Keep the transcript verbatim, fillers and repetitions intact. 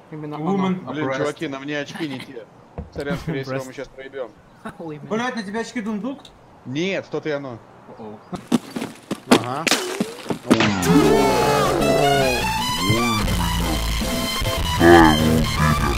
Именно Woman. Блин, чуваки, на мне очки не те. Сорян, скорее всего, мы сейчас проебем. Блять, на тебя очки дундук? Нет, то-то и оно. Ага. I will be